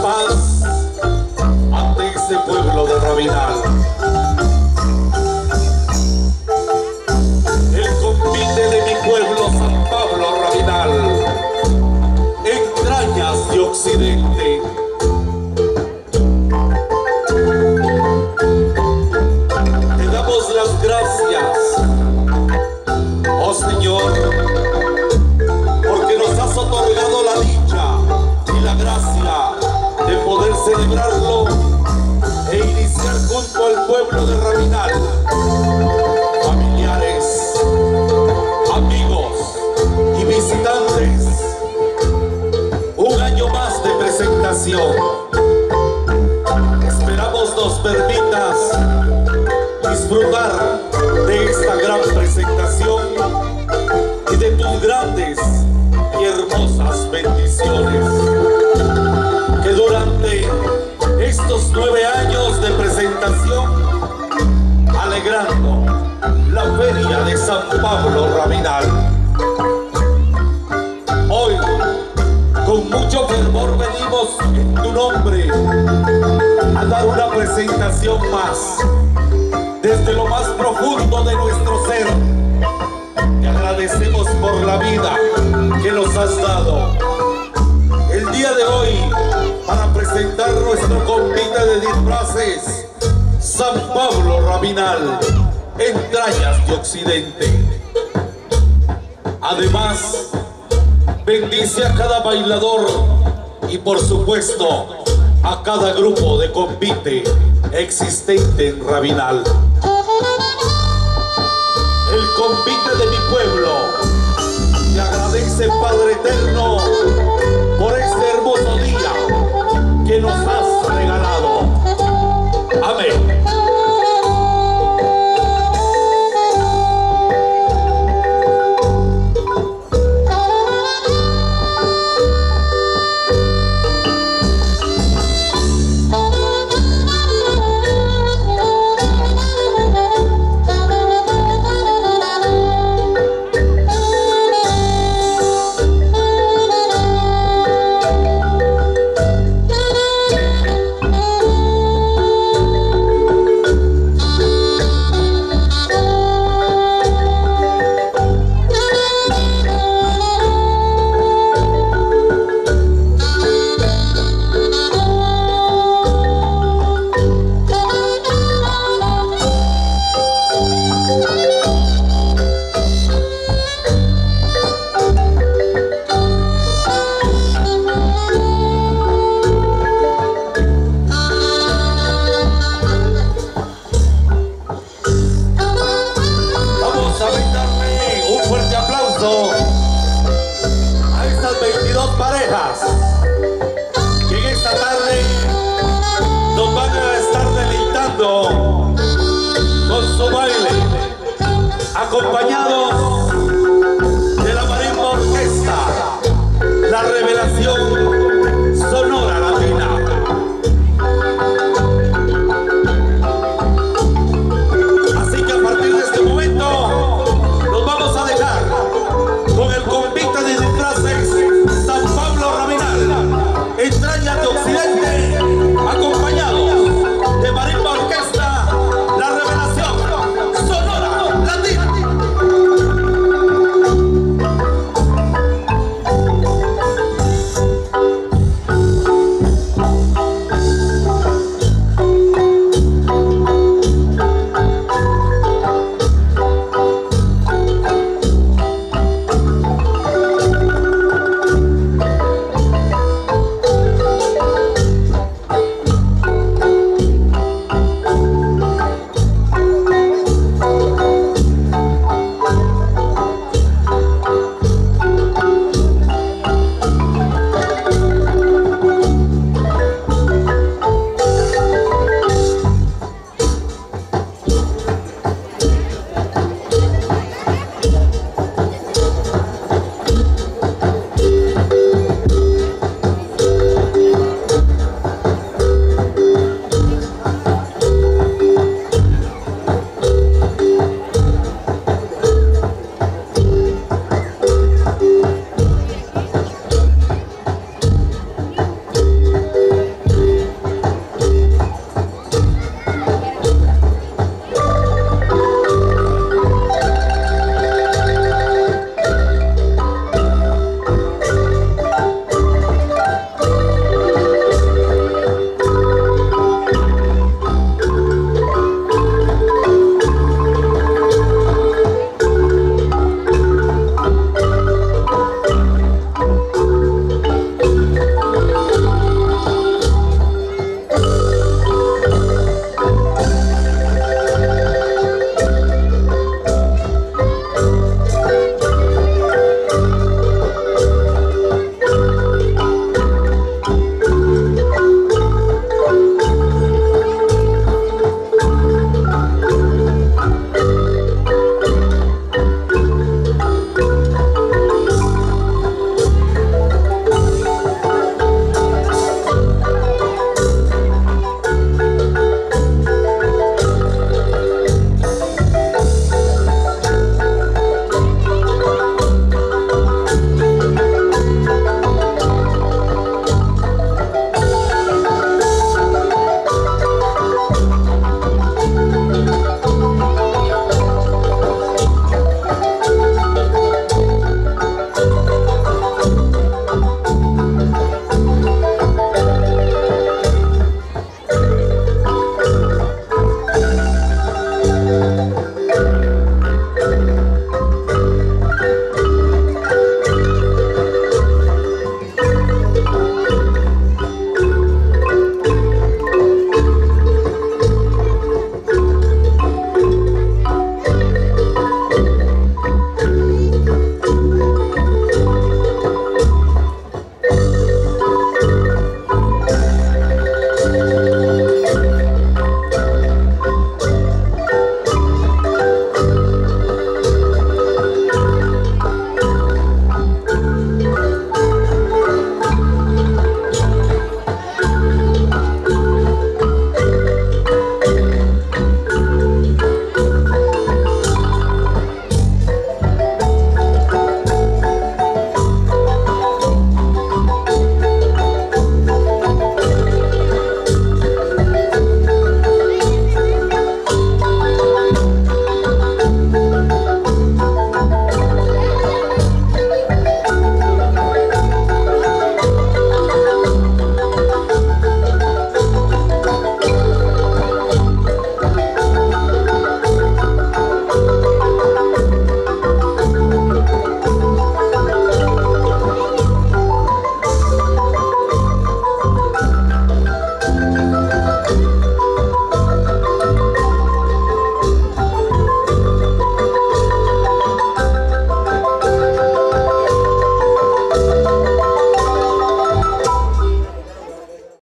paz ante este pueblo de Rabinal. El convite de mi pueblo, San Pablo Rabinal, entrañas de Occidente. Te damos las gracias, oh Señor, porque nos has otorgado la dicha y la gracia de poder celebrarlo e iniciar junto al pueblo de Rabinal, familiares, amigos y visitantes, un año más de presentación. Esperamos nos permitas disfrutar de esta gran presentación y de tus grandes y hermosas bendiciones, que durante estos 9 años de presentación, alegrando la feria de San Pablo Rabinal, hoy con mucho fervor venimos en tu nombre a dar una presentación más desde lo más profundo de nuestro ser. Te agradecemos por la vida que nos has dado el día de hoy para presentar nuestro convite de disfraces, San Pablo Rabinal, entrañas de Occidente. Además, bendice a cada bailador y por supuesto a cada grupo de convite existente en Rabinal. El convite de mi pueblo te agradece, Padre Eterno, por este hermoso día que nos has regalado. Amén. A estas 22 parejas que en esta tarde nos van a estar deleitando con su baile, acompañados de la marimba orquesta, la revelación